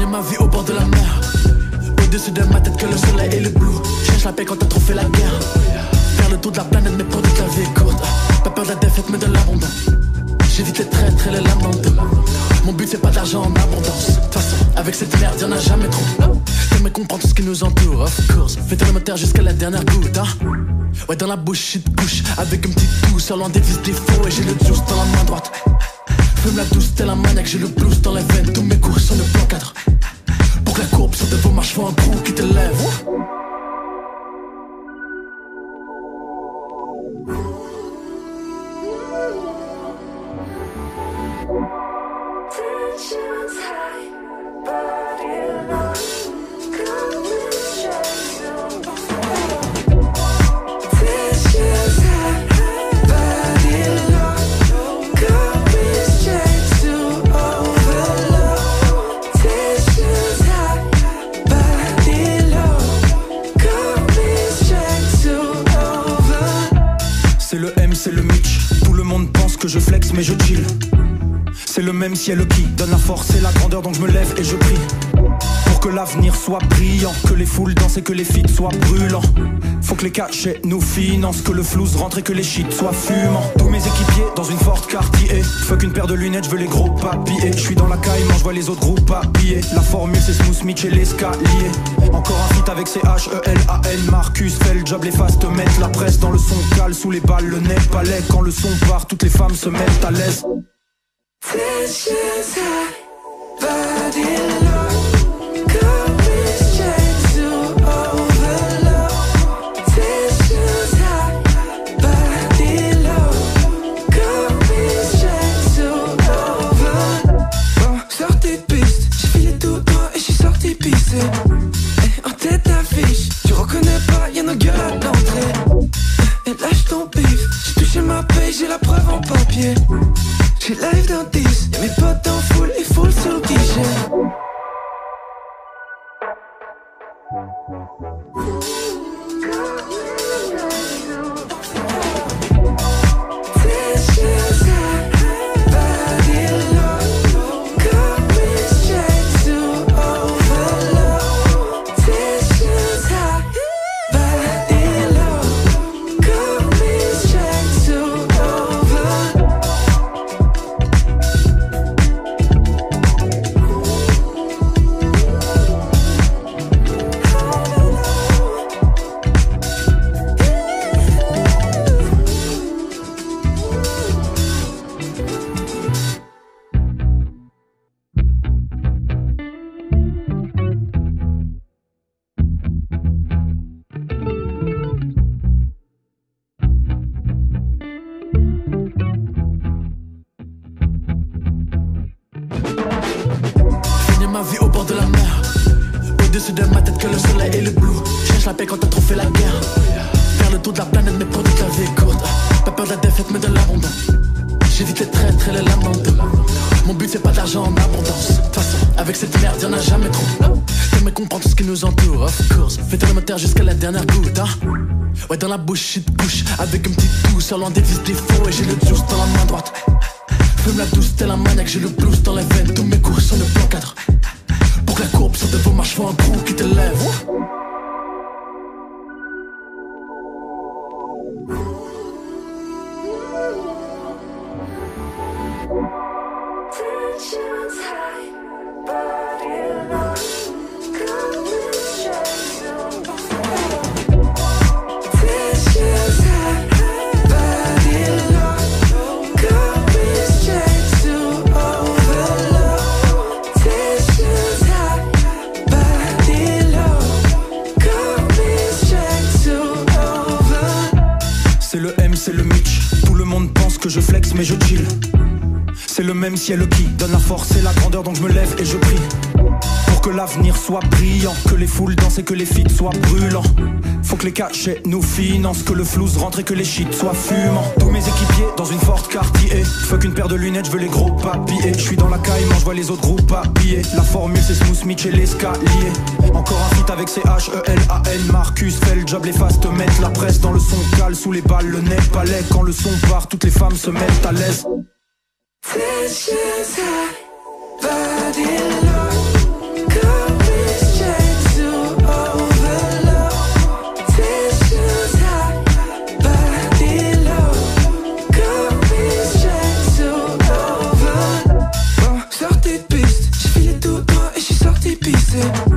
ma vie au bord de la mer. Au-dessus de ma tête que le soleil et le blue. Cherche la paix quand t'as trop fait la guerre. Faire le tour de la planète mais pour toute la vie est courte. Pas peur de la défaite mais de l'abondance. J'évite les traîtres et les lames dans le dos. Mon but c'est pas d'argent en abondance. De toute façon, avec cette merde y'en a jamais trop. T'aimes comprendre tout ce qui nous entoure, of course. Fais le moteur jusqu'à la dernière goutte, hein. Ouais, dans la bouche, shit couche. Avec une petite douce, loin des vis, des faux. Et j'ai le juice dans la main droite. Fume la douce, t'es la maniaque, j'ai le blues dans les veines. Tous mes cours sont le plan cadre. Pour que la courbe sorte de vos marches, faut un coup qui te lève. C'est le Mitch, tout le monde pense que je flex mais je chill. C'est le même ciel qui donne la force et la grandeur, donc je me lève et je prie pour que l'avenir soit brillant, que les foules dansent et que les feats soient brûlants. Faut que les cachets nous financent, que le flouze rentre et que les shit soient fumants. Tous mes équipiers dans une Ford Cartier. Fuck une paire de lunettes, je veux les gros papiers. Je suis dans la caille, je vois les autres groupes habillés. La formule c'est Smooth Mitch et l'escalier. Encore un feat avec CHELAN. Marcus fait le job, les faces te mettent la presse dans le son cale sous les balles, le nez palais. Quand le son part, toutes les femmes se mettent à l'aise. En tête d'affiche, tu reconnais pas, y'a nos gueules à l'entrée. Et lâche ton pif, j'ai touché ma paye, j'ai la preuve en papier. J'ai live d'un 10, y'a mes potes en full et full sur le guichet. Ma vie au bord de la mer. Au-dessus de ma tête que le soleil et le blue. Cherche la paix quand t'as trop fait la guerre. Faire le tour de la planète mais pour toute la vie est courte. Pas peur de la défaite mais de l'abondance. J'évite les traîtres et les lames dans le dos. Mon but c'est pas d'argent en abondance. De toute façon, avec cette merde y'en a jamais trop. T'aimes comprendre tout ce qui nous entoure, of course. Fais le moteur jusqu'à la dernière goutte, hein. Ouais, dans la bouche, shit couche. Avec une petite douce, loin des vis, des faux. Et j'ai le juice dans la main droite. Fume la douce, t'es la maniaque, j'ai le blues dans les veines. Tous mes cours sont le plan cadre. Pour que la courbe sorte de vos marches, faut un coup qui te lève. C'est le Mitch, tout le monde pense que je flex mais je chill. C'est le même ciel qui donne la force et la grandeur, donc je me lève et je prie pour que l'avenir soit brillant, que les foules dansent et que les feats soient brûlants. Faut que les cachets nous financent, que le flouze rentre et que les shit soient fumants. Tous mes équipiers dans une Ford Cartier. Fuck une paire de lunettes, je veux les gros papiers. Je suis dans la caille, je vois les autres groupes habillés. La formule c'est Smooth Mitch et l'escalier. Encore un feat avec CHELAN. Marcus fait le job, les faces te mettent la presse dans le son cale sous les balles, le nez palais. Quand le son part, toutes les femmes se mettent à l'aise. Vicious, body low. danser.